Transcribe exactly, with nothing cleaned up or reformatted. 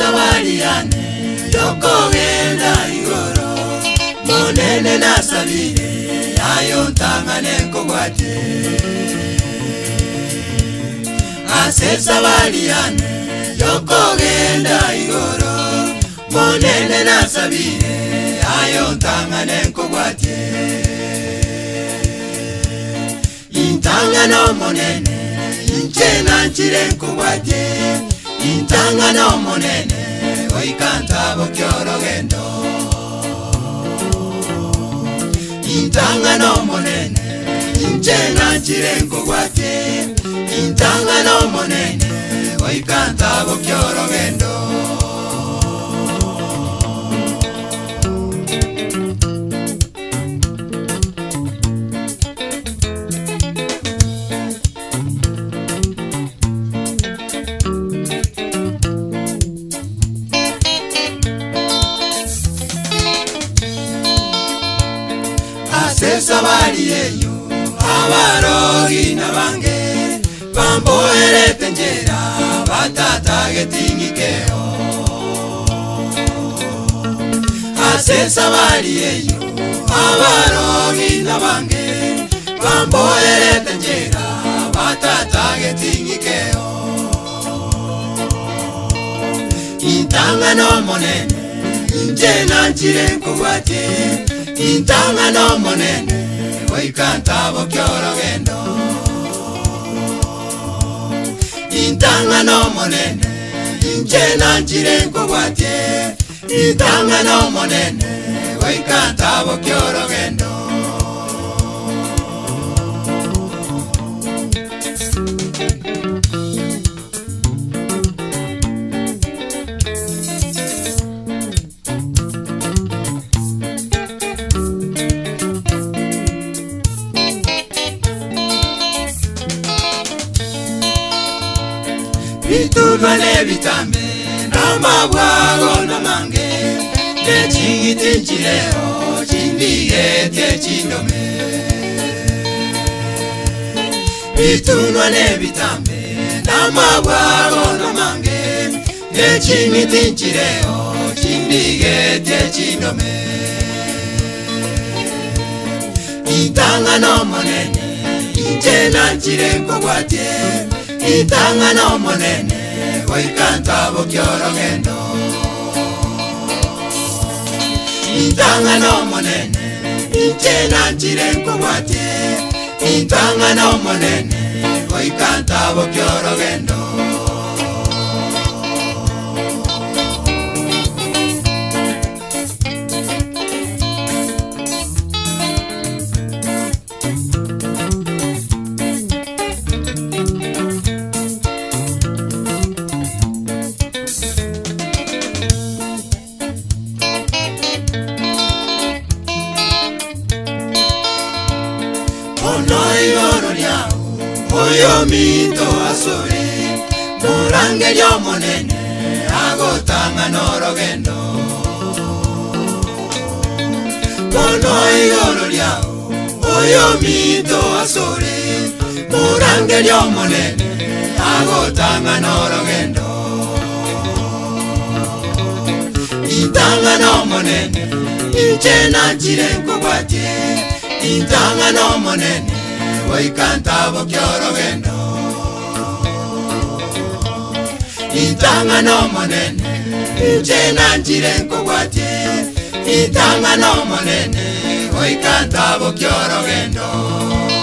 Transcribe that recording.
sabari yane yoko genda igoro monene na sabire ayo ntangane kogwate ase sabari yane yoko genda igoro monene na sabire ayo ntangane kogwate intangano monene inchena nchire kogwate intangano monene oikanta bokyoro gendo intangano monene inchena nchire kogwate intangano monene oikanta bokyoro gendo sabari yeyo abarogi nabange bamboerete njera batatage tingikeo ase sabari yeyo abarogi nabange bamboerete njera batatage tingikeo intangano monene injena nchire kogwate intangano monene oikanta bokyoro gendo intangano monene inchena nchire kogwate intangano monene oikanta bokyoro gendo Bitulwane bitambe namabwago namange nechingiti nchireo chimbigete chindome Bitulwane bitambe namabwago namange nechingiti nchireo chimbigete chindome intangano monene inchena nchire kogwate intangano monene oikanta bokyoro gendo intangano monene inchena nchire kogwate intangano monene oikanta bokyoro gendo Oyo mito asore murange lyo monene agotanga norogendo Kono igoro lyao oyo mito asore murange lyo monene agotanga norogendo intangano monene inchena nchire kogwate intangano monene oikanta bokyoro gendo intangano monene inchena nchire kogwate intangano monene oikanta bokyoro gendo